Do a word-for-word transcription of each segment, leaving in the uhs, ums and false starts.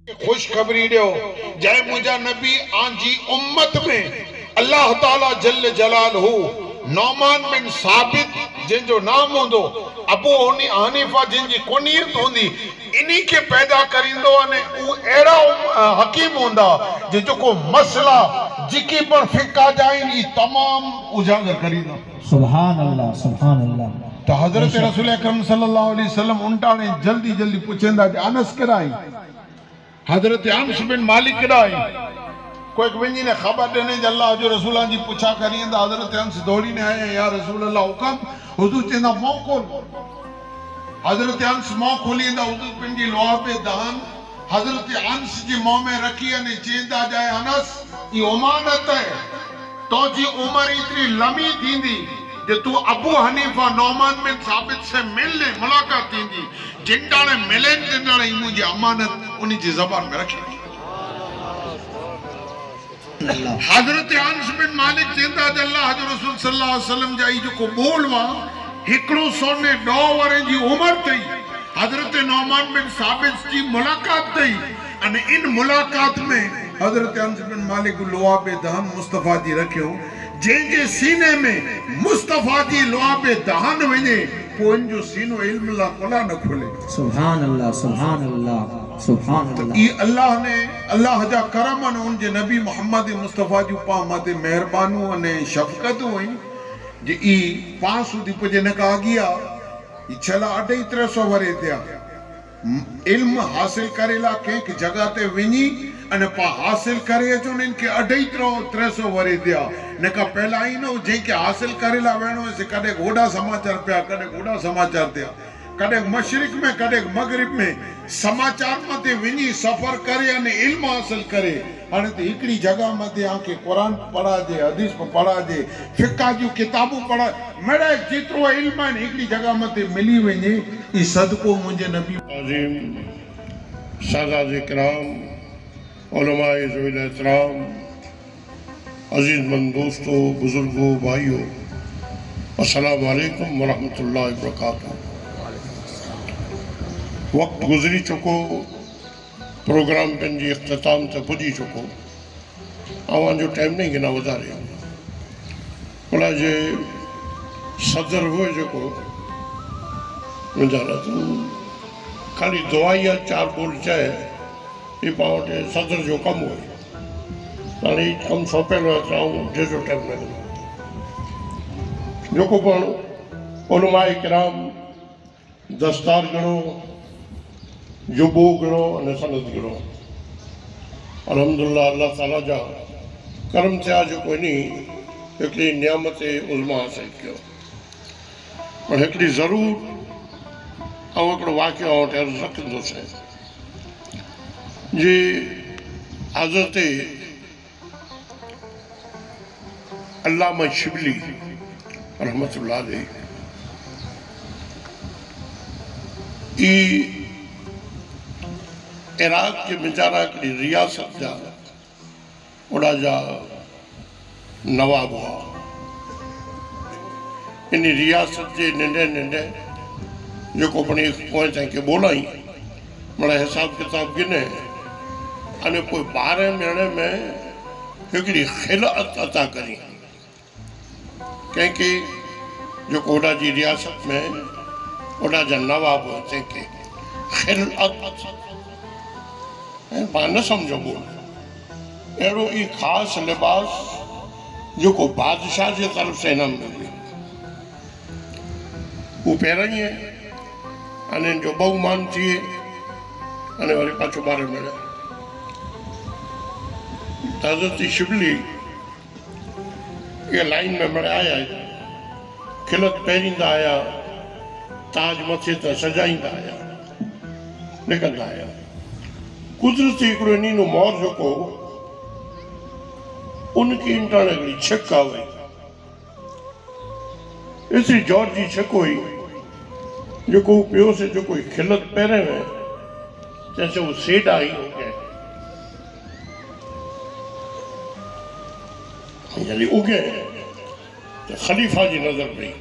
खुशखबरी ॾियो जंहिं मुंहिंजा नबी आंजी उम्मत में अल्लाह ताला जल जलालहू नौमान बिन साबित जिनजो नाम होंदो अबू हनीफा जिनजी कुनियत होंदी इन्हीं के पैदा करींदो अने उ एड़ा हकीम होंदा जे जो मसला जिकी पर फिका जाइन ई तमाम उजागर करींदा। सुभान अल्लाह सुभान अल्लाह। तो हजरत रसूल अकरम सल्लल्लाहु अलैहि वसल्लम उनटाने जल्दी जल्दी पूछेंदा अनस कराई हजरत अनस बिन मालिक कराई कोई वञी ने खबर देने अल्लाह जो रसूल जी पूछा करींदा हजरत अनस दौड़ी ने आए या रसूल अल्लाह हुकम हुजूर चेंदा मुंह खोल हजरत अनस मुंह खोलींदा हुजूर पिंडी लोहा पे दान हजरत अनस जी मुंह में रखी ने चेंदा जाए अनस ये उमानत है तो जी उम्र इतनी लंबी थींदी जे तू अबू हनीफा नौमान बिन साबित से मिल ले मुलाकात थींदी जिंदाने मिले जिंदाने मुझे अमानत उन्हीं जी ज़बान में रखी हजरत अनस बिन मालिक जिंदा अल्लाह हजरत रसूल सल्लल्लाहु अलैहि वसल्लम जाई जो कबूल वा हिकड़ो सोने दो वरे जी उम्र थई हजरत नौमान बिन साबित जी मुलाकात थई अने इन मुलाकात में हजरत अनस बिन मालिक लोहा पे दहन मुस्तफा जी रखियो जे सीने में मुस्तफा जी लोहा पे दहन वने पोन जो सीनो इल्म ला कोला न खोले। सुभान अल्लाह सुभान अल्लाह सुभान अल्लाह। ये अल्लाह ने अल्लाह जा करम न उन जे नबी मोहम्मद मुस्तफा जी पा माते मेहरबानू ने शफकत हुई जे ई पांच दी पुजे न का गया ई छला अढ़ाई त्रे सौ वरे दिया इल्म हासिल करेला के जगह ते विनी अने पा हासिल करे जो इनके अढ़ाई त्रे सौ वरे दिया न का पहला ही न जे के हासिल करेला वेणो से कदे घोड़ा समाचार पिया कदे घोड़ा समाचार दिया कदे मशरिक में कदे मगरिब में समाचार मते विनी सफर करे अने इल्म हासिल करे अने ते एकड़ी जगह मते आके कुरान पढ़ा दे हदीस पढ़ा दे फिका जो किताबू पढ़ा मेरे जितरो इल्म है एकड़ी जगह मते मिली वने ई सदको मुझे नबी अजीम सादात इकराम उलमाए ज़वील एहतराम अजीज मंद दोस्तों बुजुर्गों भाइयों अस्सलाम वालेकुम वरहमतुल्लाहि वबरकातुहू। वक्त गुजरी चुको प्रोग्राम पंहिंजी इख्तिताम ते पुॼी चुको अवां जो टाइम नहीं गिना वधारे भला जे सदर हुए जेको मुंहिंजा खाली दुआई चार बोल चए ये पाण वटि सदर जो कमु हुओ हाणे ही कमु सौंपियलु आहे त जो टाइम न गिनो जेको पाण उलमाए किराम दस्तार गिणो जुबो गिणो अने सनद गिणो अल्हम्दुलिल्लाह अल्लाह ताला जा करम थिया जेको इन हिकिड़ी नियामत उज़मा हासिल कयो पर हिकिड़ी ज़रूर ऐं हिकिड़ो वाक़ियो वटि अर्ज़ु रखंदुसि जी हज़रत अल्लामा शिबली रहमतुल्लाह अलैह ई इराक के बेचारा हिकिड़ी रियासत जा ओड़ा जा नवाब हुआ इन रियासत के नंढे नंढे जो अपनी पोइ तंहिंखे ॿोलाई माना हिसाब किताब गिने अने कोई ॿारहें महीने में हिकिड़ी खिलात अता करी कंहिंखे जो ओड़ा जी रियासत में ओड़ा जा नवाब हुआ तंहिंखे खिलात पान न समझो बोल अड़ो ई खास लिबास जो को बादशाह की तरफ से इनाम मिले वो पहिरों ही अने जो बहुमान थिए अने वरी पाछो ॿार मिले हज़रत शिबली ये लाइन में मिले आया खिलत पहिरींदा आया ताज मथे त सजाईंदा आया निकरंदा आया कुदरती हिकिड़ो नीनो मौर जेको उनकी इंटाणे हिकिड़ी छिक आ वई एतिरी जौर जी छिक हुई जेको हू पियो से जेको खिलत पहिरें में चइसि हू सेड आई हो गए यानी उगे तो खलीफा जी नजर पई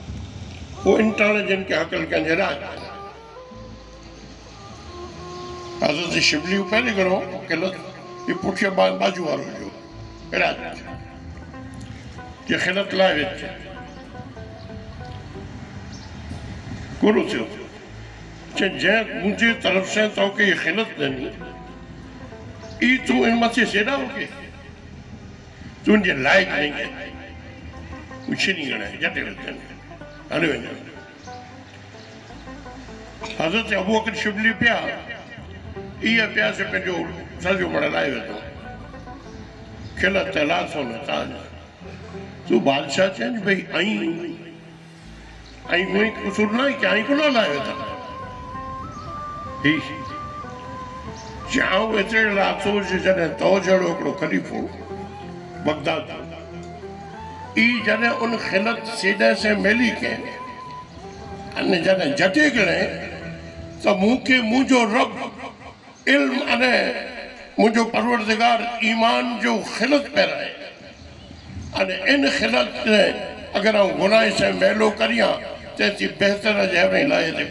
वो इंटाणे जिनके हकल कंजे राज हज़रत शिबली पहले करो किलत ये पुठिया बाजू वारो जो इलाज ये खिलत लाए विच गुरु थियो चे जै मुझे तरफ से तो के ये खिलत देनी ई तू इन मथे सेड़ा हो के तू इनके लायक नहीं है कुछ नहीं करना है जटे वचन अरे वचन हज़रत अबू बकर शिबली पिया ये पिया से पे जो सजो बड़ा लाए वेतो खिलत तला सोना ताज तू बादशाह चेंज भाई आई आई कोई कसूर ना क्या आई को ना लाए वेता ही जाओ इतने रातों से जने तो जड़ो करो खलीफो बगदाद ई जने उन खिलत सीधे से मिली के अने जने जटे गए तो मुँह के मुँह जो रब इल्म अने मुझो परवरदिगार ईमान जो खिलत पैरा है अने इन खिलत ने अगर हम गुनाह से मेलो करिया तेती बेहतर जहरे लाए दे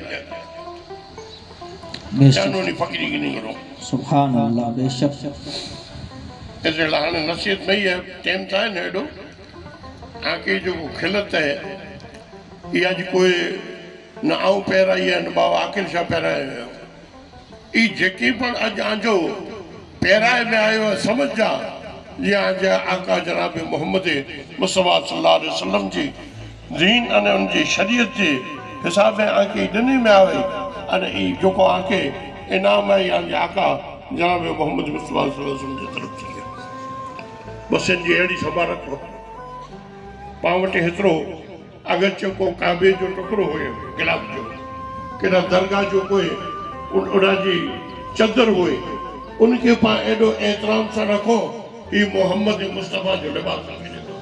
जानोनी फकीरी की नहीं करो सुभान अल्लाह बेशक ऐसे लाने नसीहत नहीं है टाइम था नेडो आके जो खिलत है ये आज कोई न आऊं पैरा है न बाबा आकिल शाह पैरा है ई जेकी पण आज आजो पैराए में आयो समझ जा ये आज आका जनाब मोहम्मद मुस्तफा सल्लल्लाहु अलैहि वसल्लम जी दीन अने उनकी शरीयत के हिसाब में आके दनी में आवे अने ई जो को आके इनाम है या आका जनाब मोहम्मद मुस्तफा सल्लल्लाहु अलैहि वसल्लम की तरफ से बस इन जी एड़ी सभा रखो पावटे हेतरो अगर चको काबे जो टुकड़ो होए गिलाफ जो केड़ा दरगाह जो कोई उड़ा जी चदर होए उनके पास एडो एहतराम से रखो ये मोहम्मद मुस्तफा जो लिबास मिले तो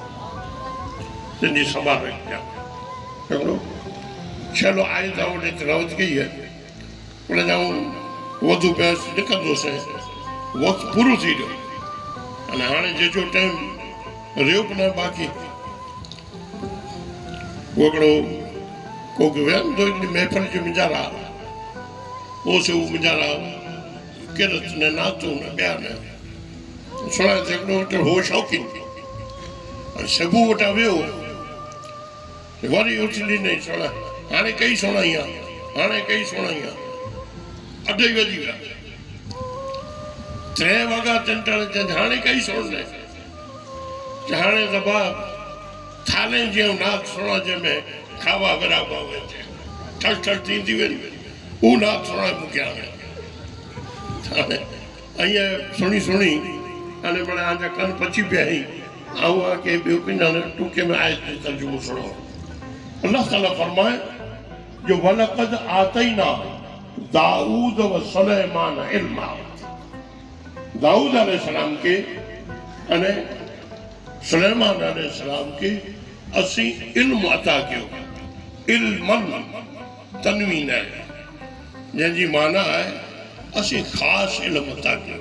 सिंधी सभा रख जा चलो चलो आए जाओ ने तिलावत की है बोले जाऊं वधु पैस निकल से वक्त पूरो थी जो अने हाने जे जो टाइम रियो न बाकी वगड़ो को गवन दो महफिल जो मिजारा वो से वो मिजारा किरत ने नातू ने बयान सुना देखो तो हो शौकीन सबू वटा वियो वरी उछली नहीं सुना हाने कई सुनाइया हाने कई सुनाइया अधे वजी विया त्रे वगा तिंटल जन हाने कई सुनने हाने दबा थाले जे नाक सुना जे में खावा बराबर हुए ठल ठल थींदी वेंदी ऊ नाक सुना मुक्या अये सुनी सुनी अने बड़ा आजा कन पची पे ही आऊ आके बियो पिना टूके में आयत तर्जुमो सुनो अल्लाह ताला फरमाए जो वलकद आतैना दाऊद व सुलेमान इल्मा दाऊद अलैहिस्सलाम के अने सुलेमान अलैहिस्सलाम के असी इल्म अता कियो इल्मन तनवीन है जंजी माना है असी खास इल्म अता कियो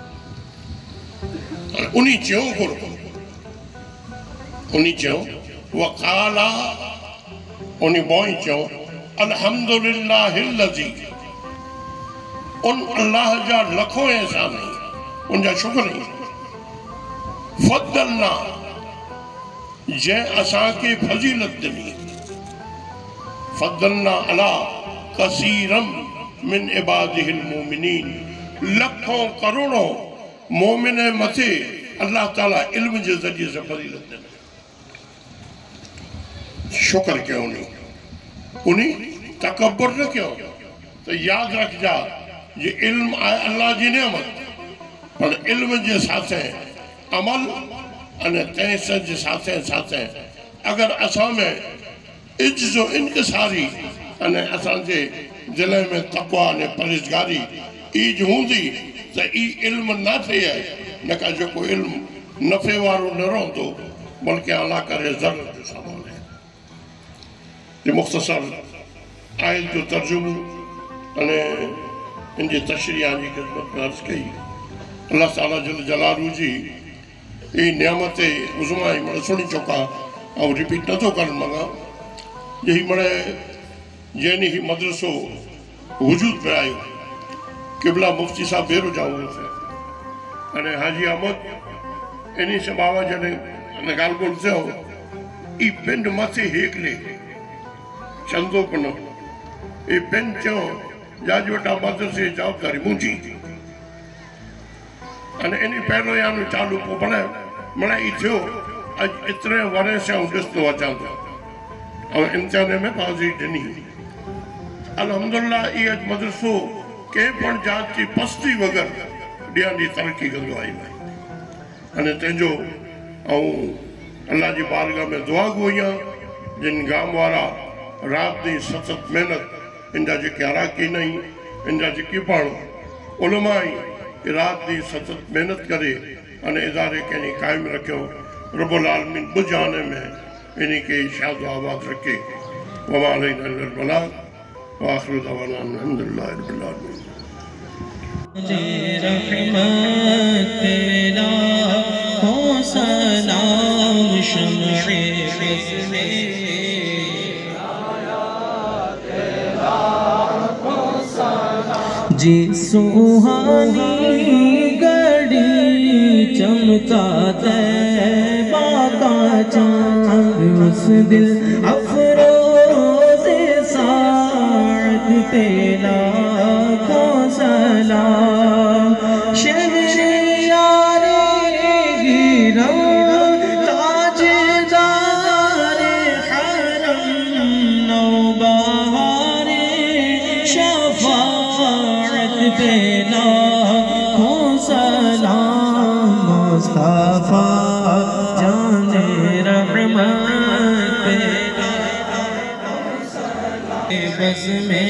उन्हीं चो को उन्हीं चो वकाला उन्हीं बोई चो अल्हम्दुलिल्लाहिल्लज़ी उन अल्लाह जा लखों एहसान नहीं उनका शुक्र नहीं फद्दलना जे असा के फजीलत दिनी फद्दलना अला कसीरम मिन इबादिहिल मोमिनीन लखों करोड़ों मोमिन मथे अल्लाह ताला इल्म के जरिए से फजीलत दिनी शुक्र क्यों नहीं उन्हीं तकब्बुर न क्यों तो याद रख जा ये इल्म अल्लाह जी नेमत पर इल्म के साथ अमल अने तहसन के साथ साथ अगर असा में इज्जो इनकसारी अने असांजे दिल में तक़वा ने परहेज़गारी ईज हूंदी तो ई इल्म नाफे है न का जो कोई इल्म नफे वारो न रहंदो बल्कि अल्लाह करे ज़रूर जो सवाल है ये मुख्तसर आयत जो तर्जुमो अने इनकी तशरीह जी खिदमत में अर्ज़ कई अल्लाह ताला जल जलालू जी ये नियामत उज़मा ही मड़े सुनी चुका और रिपीट न तो कर मंगा यही मड़े जैनी ही मदरसो वजूद पे आयो किबला मुफ्ती साहब बेरो जाऊँ से अने हाजी अहमद इन्हीं से बाबा जने नगाल बोलते हो ई पिंड मथे हेकले चंदो पनो ई पिंड चो जाज वटा मदर से जवाबदारी मुंजी अने इन्हीं पहलो यानु चालू को बने मना ई थियो आज इतने वरे से उड़स्तो अचां तो और इंसान में पाजी डनी अल्हम्दुलिल्लाह ई अज मदरसो के पण जात की पस्ती वगर दिया दी तरक्की कंदो आई अने तेजो औ अल्लाह जी बारगाह में दुआ गोइया जिन गांव वाला रात दी सतत मेहनत इंदा जे क्यारा की नहीं इंदा जे की पण उलमाई रात दी सतत मेहनत करे अने इदारे के नहीं कायम रखो रब्बुल आलमीन बुझाने में इन्हीं के शाद आबाद रखे वमा अलैना इल्लल बलाग व आखिरु दवाना अल्हम्दुलिल्लाहि रब्बिल आलमीन रहमत तेरा हो सलाम शम्शे फ़ज़्ले जी सुहानी घड़ी चमका तैबा का चाँद उस दिल अफरोज़े साद तेरा को सलाम शहरे यारे गिरम ताजदारे हरम नौबहारे शफाअत पेला को सलाम मुस्तफा जाने रहमत पेला बस में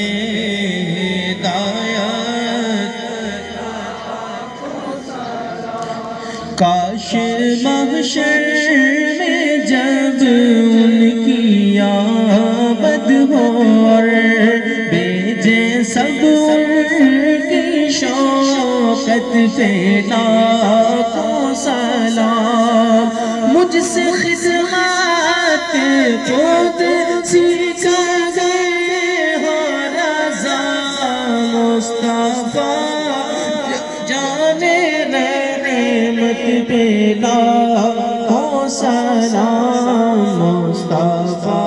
काश महशर में जब उनकी आमद हो और भेजे सब उनकी शौकत पे लाखों सलाम मुझसे खिदमत खुद सीखा गए हो रज़ा मुस्तफा जाने रहमत पेला हो सलाम मुस्तफा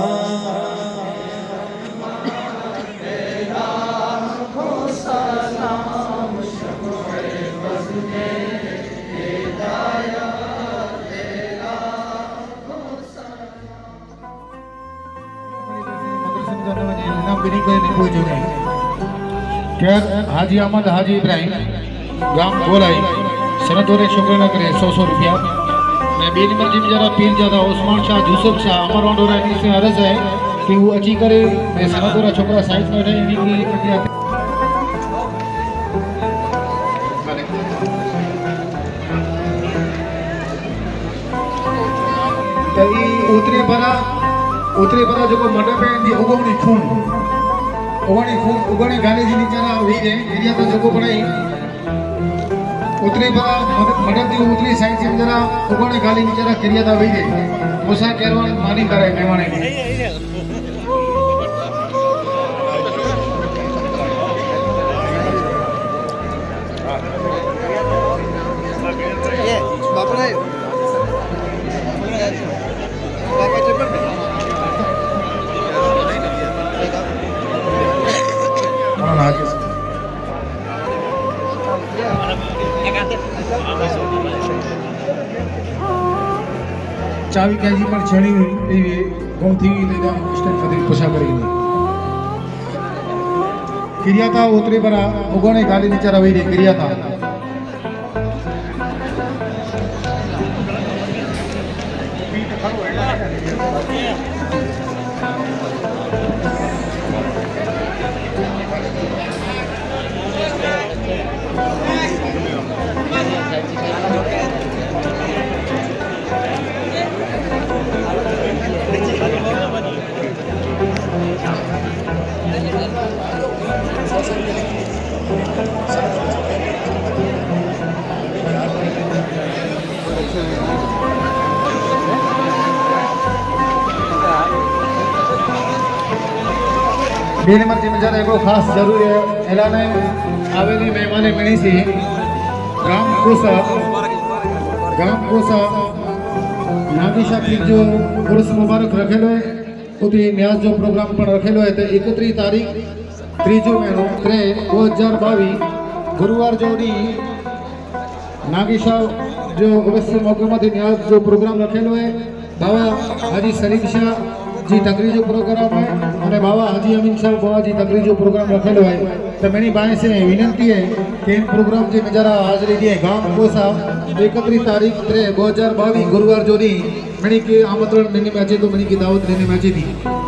हाजी अहमद हाजी इब्राहिम गांव गोलाई सनतोरे छोकरे करे सौ सौ रुपया मैं बी नंबर जी जरा पीर ज्यादा उस्मान शाह यूसुफ शाह अमर ओंडोरा इन्हीं से अर्ज है कि वो अची करे मैं सनतोरा छोकरा साइंस में रहे इन्हीं की कटिया तई उतरे बरा उतरे बरा जो को मडे पे दी उगवणी खून उगवणी खून उगवणी गाने जी नीचारा हुई है एरिया तो जो को पढ़ाई उतरे बरा मडे दी उतरी साइड से जरा उगवणी गाली नीचारा क्रिया था हुई है मुसा केरवान मानी करे मेहमाने की ये बापरा है बापा जबर चावी क्या जी पर छड़ी हुई ये गुम थी ले जा स्टेट फतेह पोसा करेगी क्रिया था उतरे बरा उगोने गाली नीचे रवई रे क्रिया था बी नंबर जिम्मेदार एगो खास जरूरी ऐलान है आवेली मेहमान मिली सी गांव कोसा गांव कोसा नागिशा पीर जो उर्स मुबारक रखेलो है उती न्याज जो प्रोग्राम पण रखेलो है तो इकतीस तारीख तीजो महीनो त्रे दो हज़ार बावीस गुरुवार जो डी नागिशा जो उर्स मौके में न्याज जो प्रोग्राम रखेलो है बाबा हाजी सलीम शाह जी तकरीर जो प्रोग्राम है और बाबा हाजी अमीन शाह बाबा जी तकरीर जो प्रोग्राम रखेलो है तो मेरी बाएं से विनंती है कि इन प्रोग्राम जी में जरा हाजिरी दिए गांव कोसा इकतीस तारीख त्रे दो हज़ार बावीस गुरुवार जो दी मेरी के आमंत्रण देने में अचे तो मेरी की दावत देने में अचे थी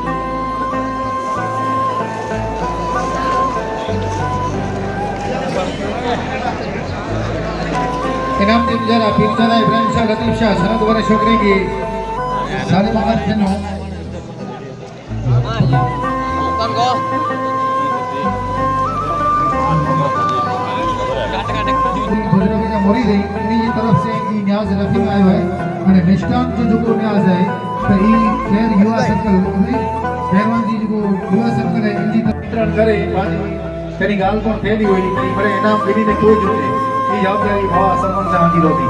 इनाम जी जरा पीरजादा इब्राहिम शाह लतीफ शाह सनद वाले छोकरे की सारे मगर जनो मोरी रही इन्हीं तरफ से ई न्याज रफी आयो है અને મિષ્ટાન जो जो न्याज है तो ई खैर युवा सर्कल में पहलवान जी जो युवा सर्कल है इनकी नियंत्रण करे बाजी तेरी गाल पर फैली हुई कि बड़े इनाम बिनी ने कोई जोड़े ई जवाबदारी भाव सम्मान से आंगी रोटी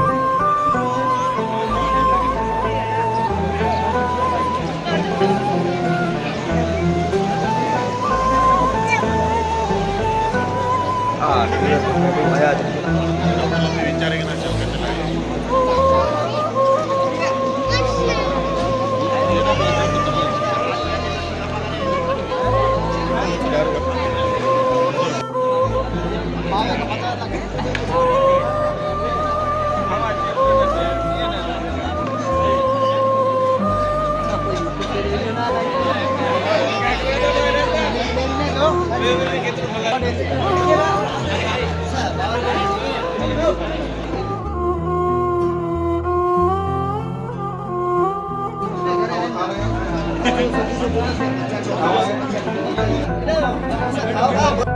Hãy subscribe cho kênh Ghiền Mì Gõ để không bỏ lỡ những video hấp dẫn.